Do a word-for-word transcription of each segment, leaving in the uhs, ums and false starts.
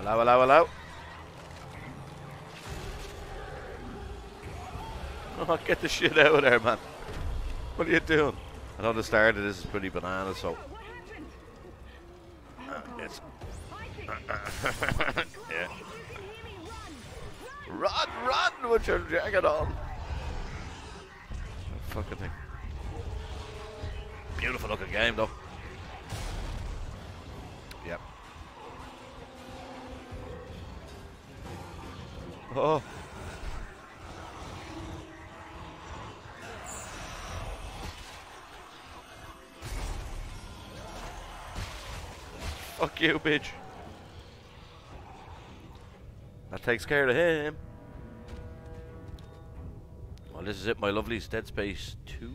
Hello, hello, hello. Oh, get the shit out of there, man. What are you doing? I know the start of this is pretty banana, so... Uh, it's... yeah. Run, run with your jacket on. Fucking thing. Beautiful looking game, though. Yep. Oh. Fuck you, bitch. That takes care of him. Well, this is it, my lovelies. Dead Space two.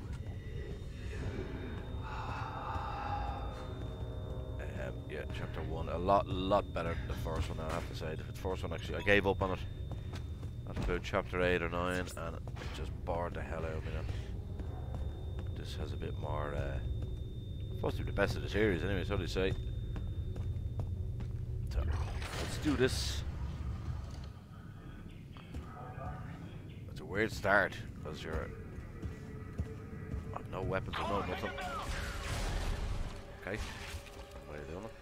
Um, yeah, chapter one. A lot, lot better than the first one, I have to say. The first one, actually, I gave up on it. That's about chapter eight or nine, and it just bored the hell out of me now. This has a bit more, uh... supposed to be the best of the series, anyway, so they say. So, let's do this. It's a weird start, because you're... oh, no weapons or no nothing. Okay. What are you doing?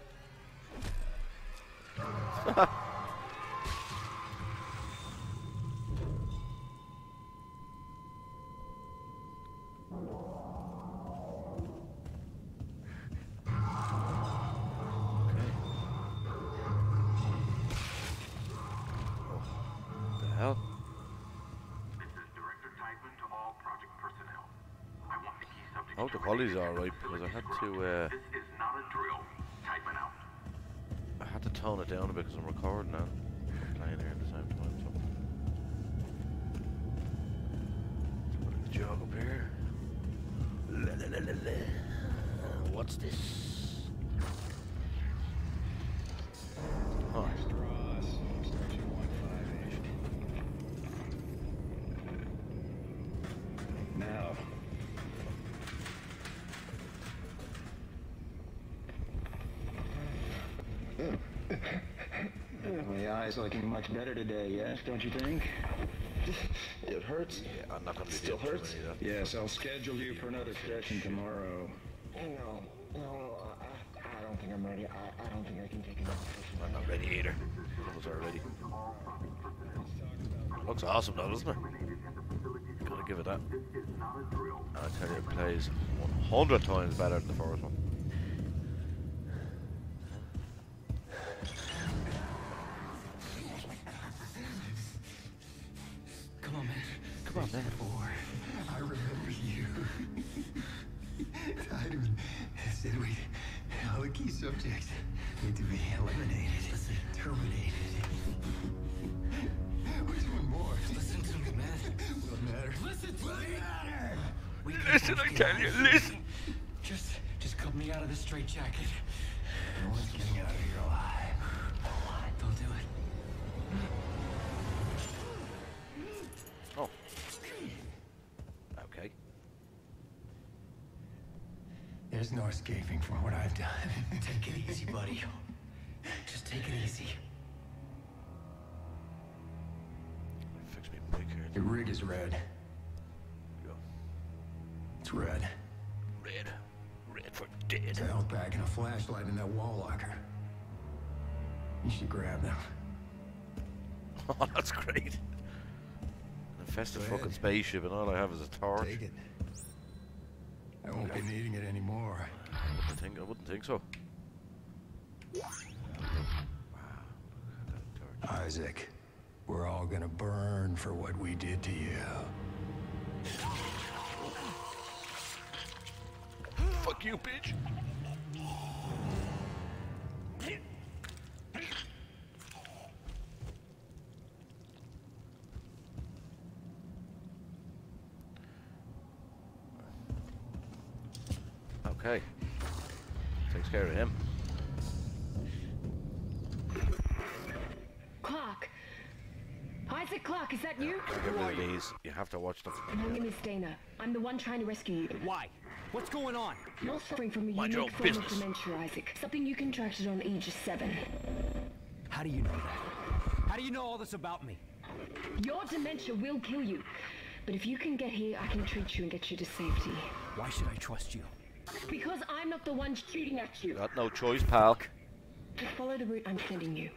I hope the quality's alright, because I had to, uh, I had to tone it down a bit because I'm recording and I'm playing here at the same time, so. Let's put the jog up here. La, la, la, la, la. What's this? Oh. Now. The eye's looking much better today, yes, don't you think? It hurts. Yeah, I'm not gonna be Still hurts? Yes, I'll schedule you for another session tomorrow. No, no, I, I don't think I'm ready. I, I don't think I can take another session. I'm not ready either. I was already. Looks awesome though, doesn't it? Gotta give it that. And I tell you, it plays one hundred times better than the first one. Come on, man. Come on, man. Four. I remember you. Tied said we all the key subjects need to be eliminated. Listen, terminated. Where's one more? Listen to me, man. What matters? Listen to me. Matter. We Listen, I tell you, listen. Just, just cut me out of this straitjacket. No one's getting out of here alive. Don't do it. Oh. Okay. There's no escaping from what I've done. Take it easy, buddy. Just take it easy. Fix me big here. Your rig is red. Go. It's red. Red. Red for dead. It's a health pack and a flashlight in that wall locker. You should grab them. Oh, that's great. An infested fucking spaceship and all I have is a torch. Take it. I won't be needing it anymore. I wouldn't think, I wouldn't think so. Wow. Isaac, we're all gonna burn for what we did to you. Fuck you, bitch. Okay. Takes care of him. Clark! Isaac Clark, is that you? Get rid of these. You have to watch them. My name is Dana. I'm the one trying to rescue you. Why? What's going on? You're suffering from a Mind your unique own form of business. dementia, Isaac. Something you contracted on Aegis seven. How do you know that? How do you know all this about me? Your dementia will kill you. But if you can get here, I can treat you and get you to safety. Why should I trust you? Because I'm not the one shooting at you. Got no choice, pal. Just follow the route I'm sending you.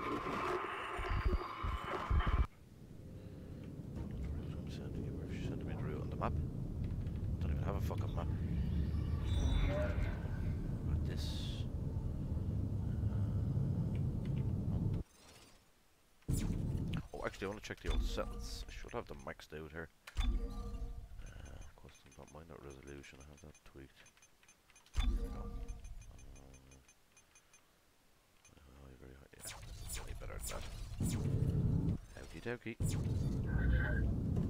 I'm sending you. Where's she sending me the route on the map? Don't even have a fucking map. What this? Oh, actually, I want to check the old settings. I should have them maxed out here. Uh, custom, don't mind that resolution. I have that tweaked. There we go. Oh, you're very high. Yeah, way better than that. Okie dokie.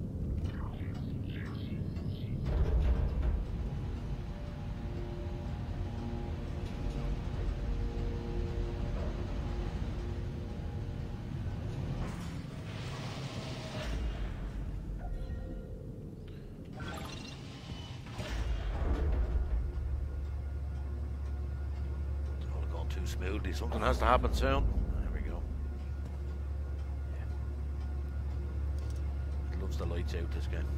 Smoothly. Something has to happen soon. There we go. Yeah. It loves the lights out, this game.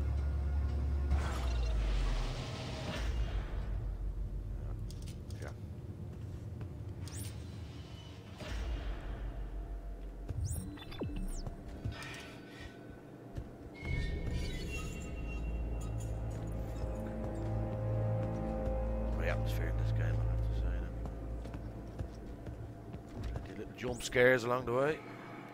Yeah. The atmosphere in this game, I have to say. Little jump scares along the way.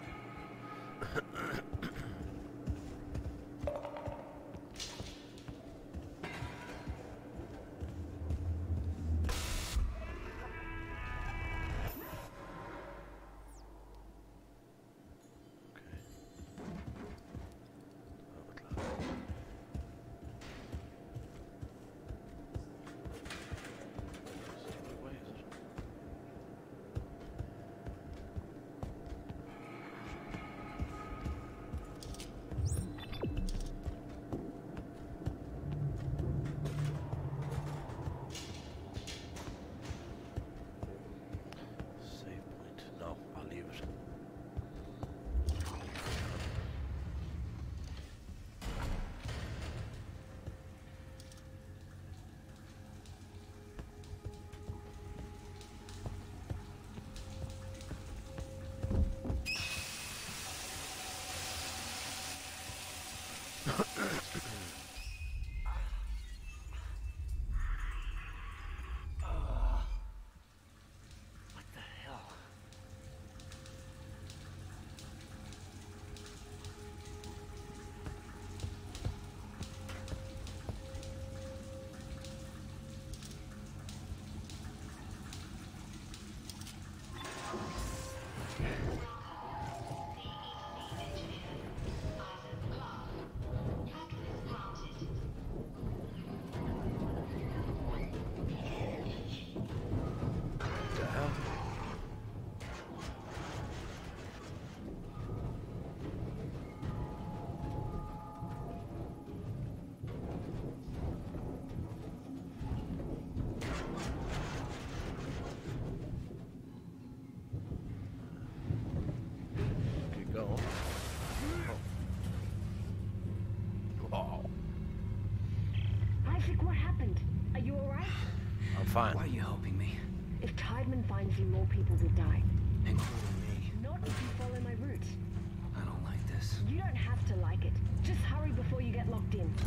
Fine. Why are you helping me? If Tideman finds you, more people will die. Including me. Not if you follow my route. I don't like this. You don't have to like it. Just hurry before you get locked in.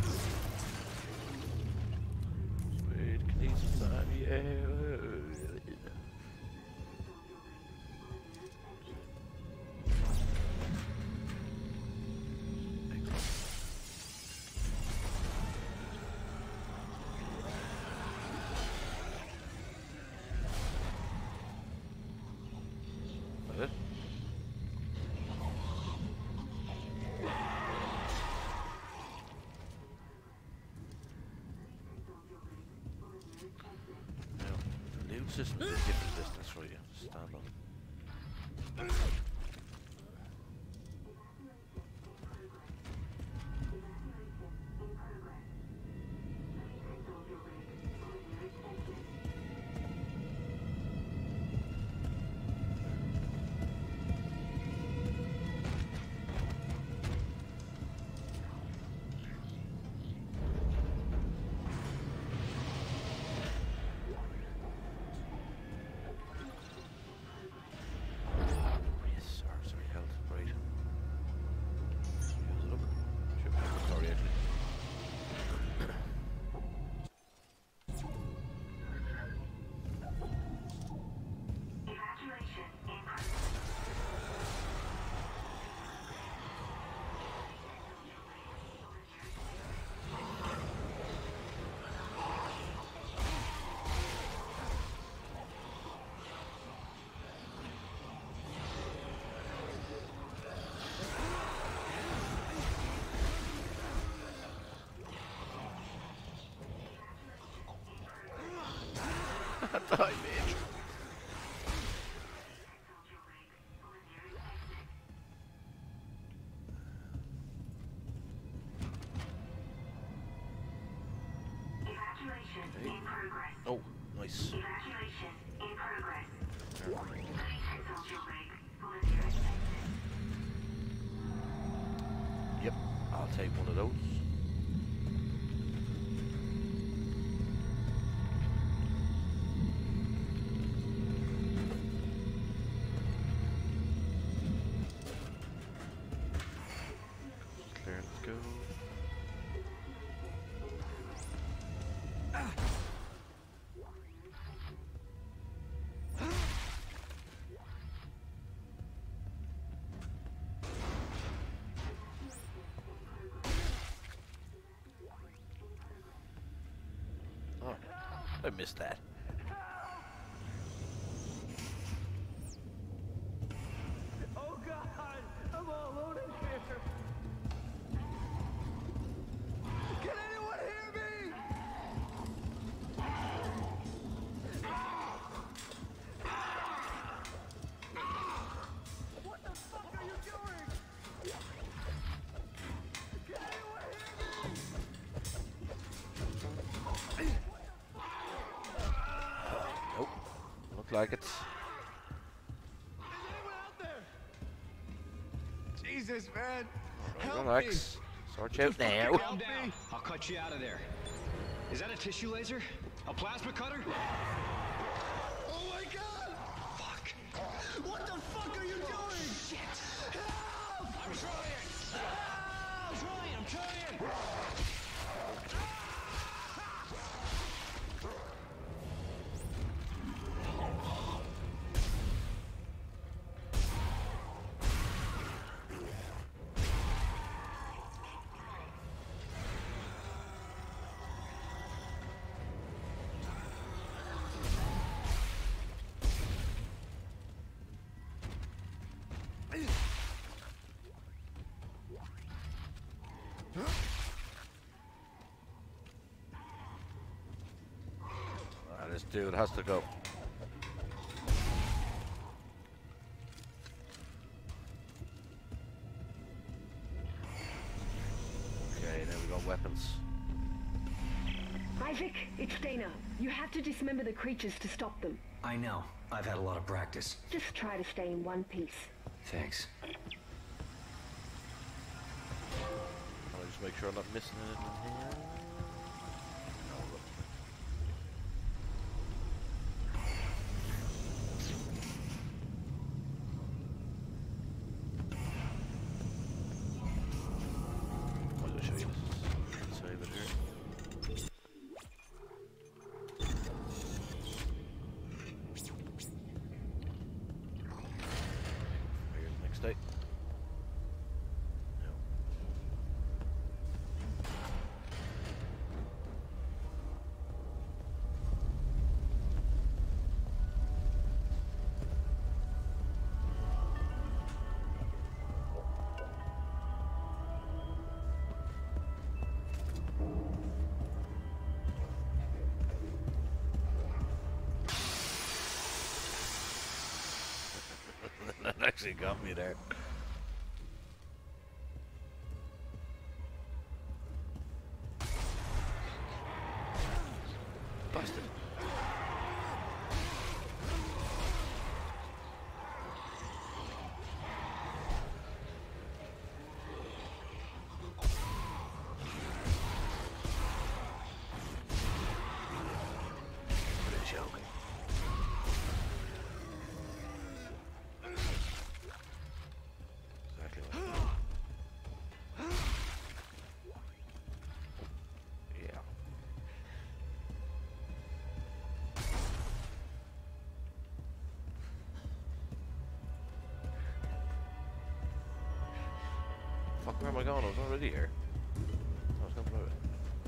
Wait, please, man. Yeah. Just a different distance for you. Stand on. Die, bitch. Evacuation in progress. Oh, nice. Evacuation in progress. Complete social rig for the nearest exit. Yep, I'll take one of those. Clear, let's go. Oh, I missed that. Oh God! I'm all alone in here. Can anyone hear me? What the fuck are you doing? Can anyone hear me? Nope, look like it. Is anyone out there? Jesus, man. Help me. Relax. Sort you out now. Calm down. I'll cut you out of there. Is that a tissue laser? A plasma cutter? Oh my God! Fuck. What the fuck are you doing? Shit! Help! I'm trying. I'm trying. I'm trying. Ah, this dude has to go. Okay, now we got weapons. Isaac, it's Dana. You have to dismember the creatures to stop them. I know. I've had a lot of practice. Just try to stay in one piece. Thanks. I'll just make sure I'm not missing anything here. No, look. I'll just show you this. Save it here. Here's next day. No. That actually got me there. Busted. What a joke. Exactly what I thought. Yeah. Fuck, where am I going? I was already here. I was going through it.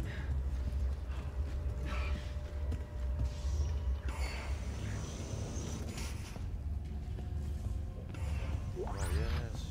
Right, yes.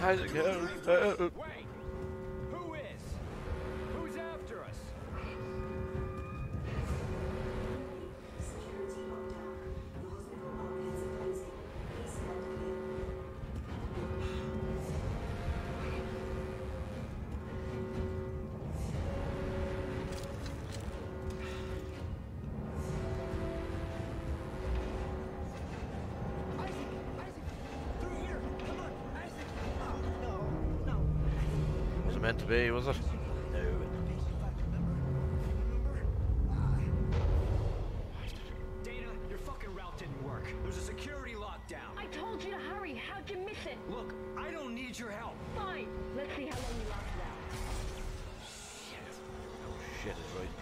Isaac, help, help. Wait! Who is? Who's after us? Was it meant to be, was it? Dana, your fucking route didn't work. There's a security lockdown. I told you to hurry. How'd you miss it? Look, I don't need your help. Fine. Let's see how long you last it out. Shit is right.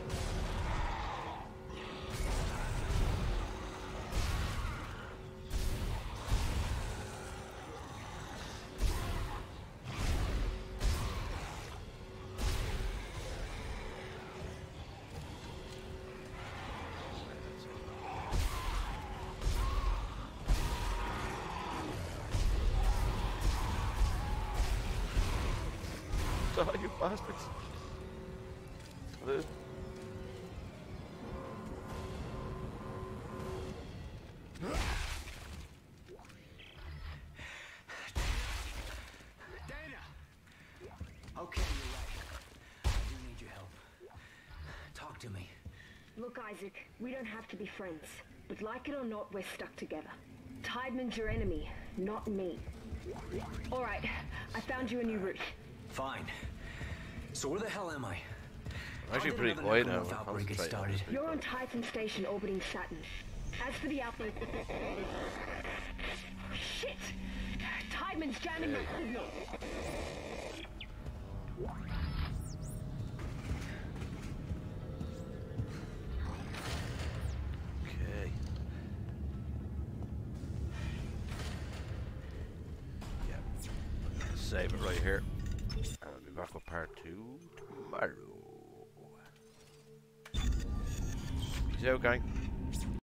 Die, you bastards. Hello? Dana! Okay, you're right. I do need your help. Talk to me. Look, Isaac, we don't have to be friends. But like it or not, we're stuck together. Tideman's your enemy, not me. All right, I found you a new route. Fine. So where the hell am I? I'm actually How did pretty another quiet now. Necromorph I'm outbreak get concentrating on started? this. You're on Titan Station orbiting Saturn. As for the outbreak... Shit! Tideman's jamming my signal. Okay. Yeah. Save it right here. I'll be back with part two tomorrow. Peace out, gang.